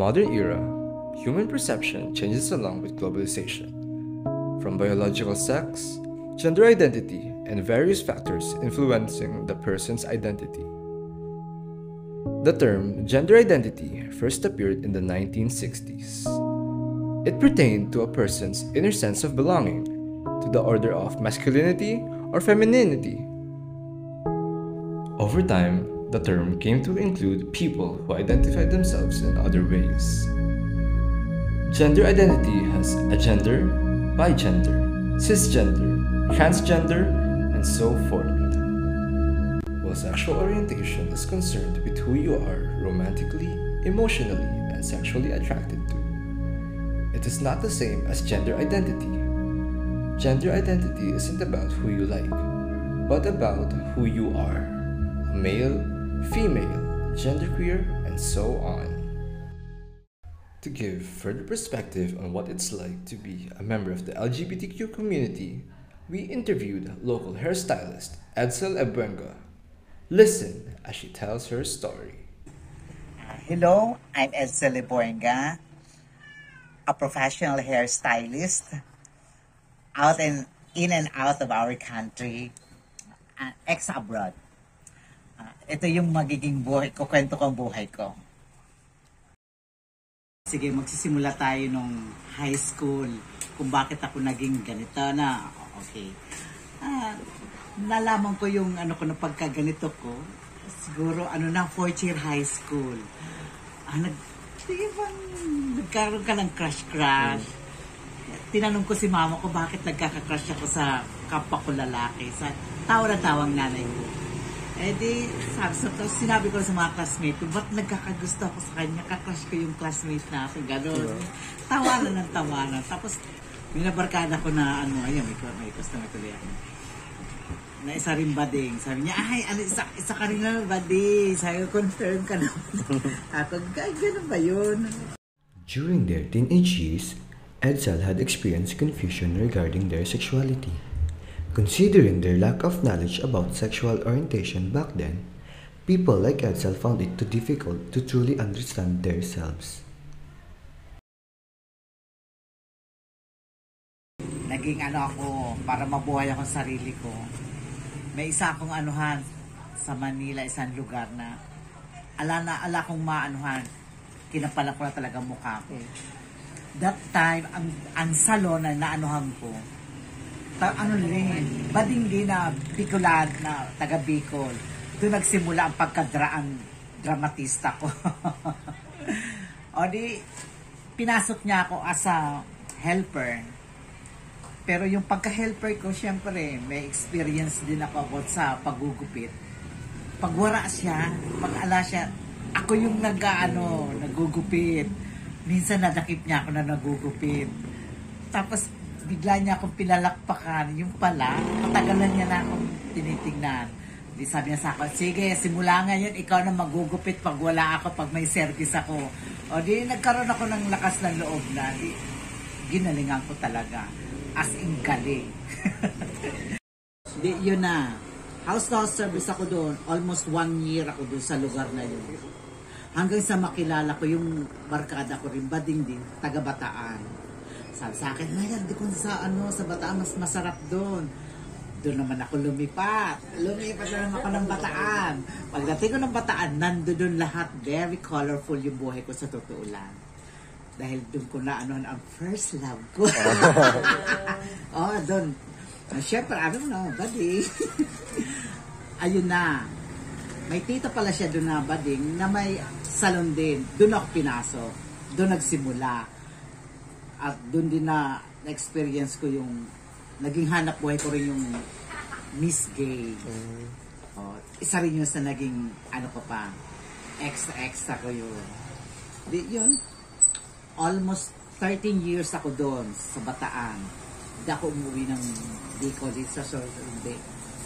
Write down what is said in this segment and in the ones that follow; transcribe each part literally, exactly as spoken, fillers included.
modern era, human perception changes along with globalization. From biological sex, gender identity, and various factors influencing the person's identity. The term gender identity first appeared in the nineteen sixties. It pertained to a person's inner sense of belonging to the order of masculinity or femininity. Over time, the term came to include people who identify themselves in other ways. Gender identity has agender, bigender, cisgender, transgender, and so forth. While sexual orientation is concerned with who you are romantically, emotionally, and sexually attracted to, it is not the same as gender identity. Gender identity isn't about who you like, but about who you are. A male, female, genderqueer, and so on. To give further perspective on what it's like to be a member of the L G B T Q community, we interviewed local hairstylist Edsel Ebuenga. Listen as she tells her story. Uh, hello, I'm Edsel Ebuenga, a professional hairstylist out and in and out of our country, uh, ex-abroad. Uh, ito yung magiging buhay ko, kwento ko ang buhay ko. Sige, magsisimula tayo nung high school, kung bakit ako naging ganito na, okay. Uh, nalaman ko yung ano ko na pagkaganito ko, siguro ano na, fourth year high school. Ah, nag, sige bang, nagkaroon ka ng crush-crush. Tinanong ko si mama ko bakit nagkaka-crush ako sa kapwa ko lalaki, sa tawa na tawang nanay ko. Eh di, sabi, so, sinabi ko sa mga classmate ko, ba't nagkakagusto ako sa kanya? Kakrush ko yung classmate natin, gano'n. Tawanan ng tawanan. Tapos, binabarkada ko na, ano, ayun, may, may customer tuloy ako. Na isa rin bading. Sabi niya, ay, ano, isa, isa ka rin na bading. Sabi ko, confirm ka na. Ako, gano'n ba yun? During their teenage years, Edsel had experienced confusion regarding their sexuality. Considering their lack of knowledge about sexual orientation back then, people like Edsel found it too difficult to truly understand themselves. Naging ano ako, para mabuhay ako sa sarili ko. May isa akong anuhan sa Manila, isang lugar na ala na ala kong maanuhan, kinapalan ko na talaga mukha ko. That time, ang, ang salon na naanuhan ko, ta, ano rin, bading din na Bicolad na taga Bicol. Doon nagsimula ang pagkadraang dramatista ko. O di, pinasok niya ako as a helper. Pero yung pagka-helper ko, syempre, may experience din ako about sa paggugupit. Pagwara siya, pag-ala siya, ako yung nag-ano, nagugupit. Minsan nadakip niya ako na nagugupit. Tapos, bigla niya akong pilalakpakan. Yung pala, matagalan niya na akong tinitingnan. Di sabi niya sa akin, sige, simula ngayon, ikaw na magugupit pag wala ako, pag may service ako. O di, nagkaroon ako ng lakas ng loob na. Di, ginalingan ko talaga. As in galing. Di, yun na. House to house service ako doon. Almost one year ako doon sa lugar na yun. Hanggang sa makilala ko yung barkada ko rin, bading din, taga Bataan. Sabi sa akin, Mayan, di ko sa, ano, sa Bataan, mas masarap doon. Doon naman ako lumipat. Lumipat na naman ako ng Bataan. Pagdating ko ng Bataan, nando doon lahat. Very colorful yung buhay ko sa totoo lang. Dahil doon ko na, ano, ang first love ko. Oh, doon. Siyempre, I don't know, buddy. Ayun na. May tita pala siya doon na bading na may salon din. Doon ako pinasok. Doon nagsimula. At doon din na na-experience ko yung naging hanap buhay ko rin yung Miss Gay. Mm. Oh, isa rin yun sa naging ano ko pa, extra-extra ko yun. Di yun, almost thirteen years ako doon sa Bataan. Hindi ako umuwi ng Bicol sa short hindi.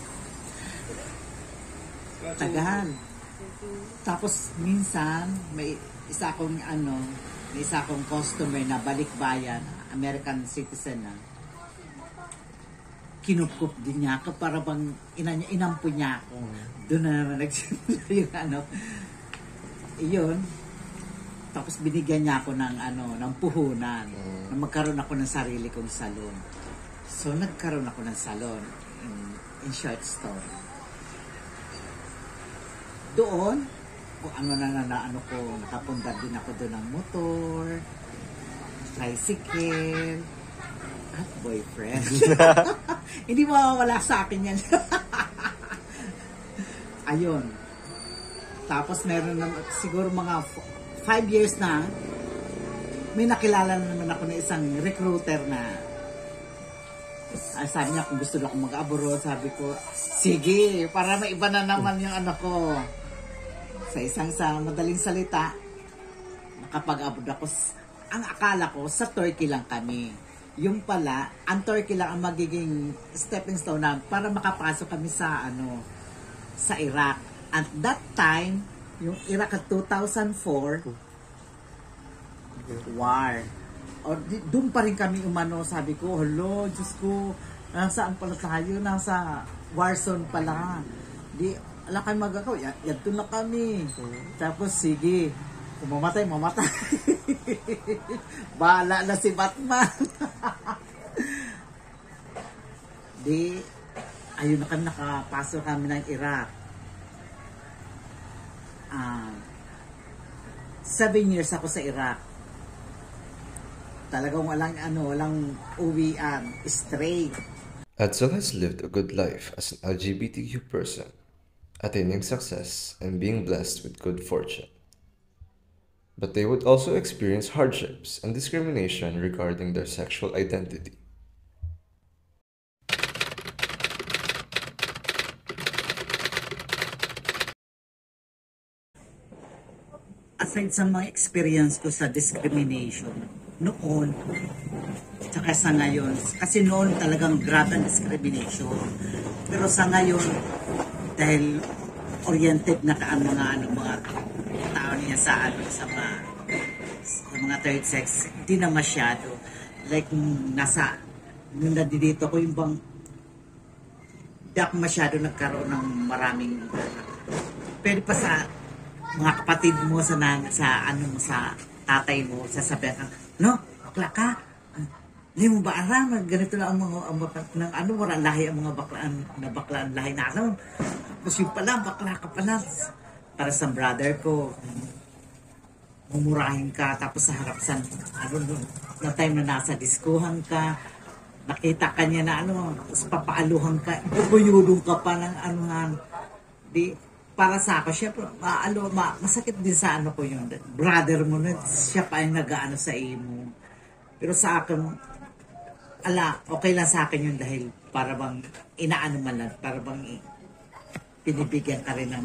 Tagal. Tapos minsan may isa akong ano, may isa akong customer na balikbayan, American citizen na. Kinukup din niya ako para bang ina niya, inampo niya ako. Doon na naman nagsimula yung ano. Iyon. Tapos binigyan niya ako ng ano, ng puhunan. Na magkaroon ako ng sarili kong salon. So nagkaroon ako ng salon in, in short story. Doon, kung ano na na, na ano ko, nakapundar din ako doon ng motor, tricycle, at boyfriend. Hindi mawawala sa akin yan. Ayun. Tapos meron na siguro mga five years na, may nakilala na naman ako na isang recruiter na ay, sabi niya kung gusto na akong mag-abroad, sabi ko, sige, para maiba na naman yung ano ko. Sa isang sa madaling salita, nakapag-abroad ako. Ang akala ko, sa Turkey lang kami. Yung pala, ang Turkey lang ang magiging stepping stone na para makapasok kami sa ano, sa Iraq. At that time, yung Iraq at two thousand four, war. O, di- doon pa rin kami umano, sabi ko, hello, Diyos ko, nasaan pala tayo? Nasa war zone pala. Di, wala kayo magagawa. Yan, yan doon na kami. Tapos, sige, kung mamatay, mamatay. Bahala na si Batman. Di, ayun na kami, nakapasok kami ng Iraq. Ah, seven years ako sa Iraq. Talagang walang ano, walang uwian, straight. Edsel has lived a good life as an L G B T Q person, attaining success and being blessed with good fortune. But they would also experience hardships and discrimination regarding their sexual identity. Aside sa mga experience ko sa discrimination, noon, tsaka sa ngayon, kasi noon talagang grabe ang discrimination. Pero sa ngayon, dahil oriented na ka ang mga, ano, mga tao niya sa, ano, sa, mga, sa mga third sex, hindi na masyado. Like, nung nasa, nung nandito ko yung bang, hindi ako masyado nagkaroon ng maraming, pero pa sa, mga kapatid mo sa nang sa ano sa tatay mo sasabihan ka, no, bakla ka. Hindi mo ba aram, ganito lang ang mga ang bakla, ng ano, wala lahi ang mga baklaan na baklaan lahi na ano. Tapos yung pala, bakla ka pala. Para sa brother ko, mumurahin ka, tapos sa harap sa, ano, na time na nasa diskuhan ka, nakita ka niya na ano, tapos papaaluhan ka, bubuyudong ka pa ng anuhan. Di, para sa ako, syempre, maalo, ma, masakit din sa ano ko yun. Brother mo na, siya pa yung nag-ano sa imo. Pero sa akin, ala, okay lang sa akin yun dahil para bang inaano man lang, para bang i- pinibigyan ka rin ng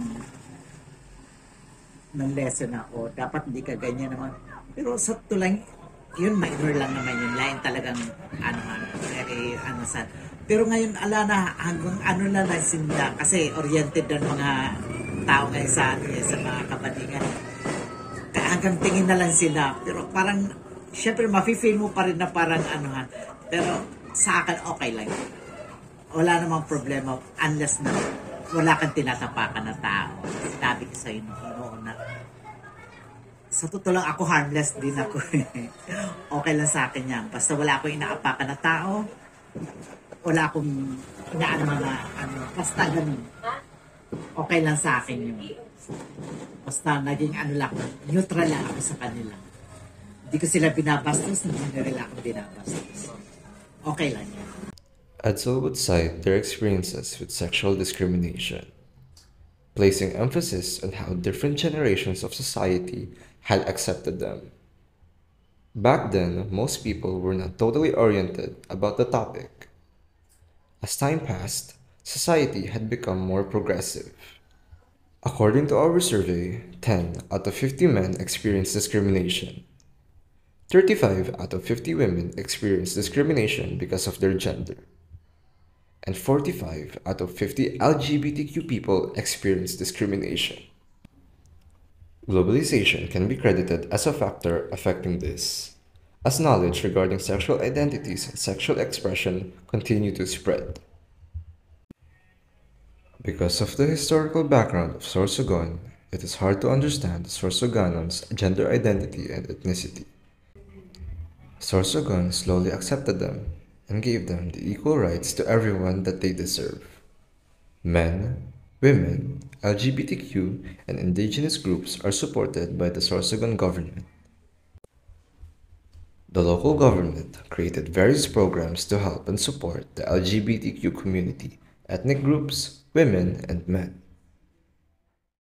ng lesson ako. Dapat hindi ka ganyan naman. Pero sa tulang, yun, minor lang naman yun. Lain talagang, ano, ano, very, ano, sad. Pero ngayon, ala na, hanggang ano na lang sila, kasi oriented na mga tao ngayon sa, ano, sa mga kabadingan. Kaya hanggang tingin na lang sila. Pero parang, syempre, mafe-feel mo pa rin na parang anuhan. Pero sa akin, okay lang. Wala namang problema unless na wala kang tinatapakan na tao. Sinabi ko sa'yo noon na sa totoo lang ako, harmless din ako. Okay lang sa akin yan. Basta wala akong inaapakan na tao, wala akong inaano mga ano, basta ganun. Okay lang sa akin yun. Basta naging ano lang, neutral lang ako sa kanila. Hindi ko sila binabastos, hindi nila ako binabastos. Okay lang yan. Edsel would cite their experiences with sexual discrimination, placing emphasis on how different generations of society had accepted them. Back then, most people were not totally oriented about the topic. As time passed, society had become more progressive. According to our survey, ten out of fifty men experienced discrimination. thirty-five out of fifty women experienced discrimination because of their gender. And forty-five out of fifty L G B T Q people experienced discrimination. Globalization can be credited as a factor affecting this, as knowledge regarding sexual identities and sexual expression continue to spread. Because of the historical background of Sorsogon, it is hard to understand the Sorsogonons' gender identity and ethnicity. Sorsogon slowly accepted them and gave them the equal rights to everyone that they deserve. Men, women, L G B T Q, and indigenous groups are supported by the Sorsogon government. The local government created various programs to help and support the L G B T Q community, ethnic groups, women, and men.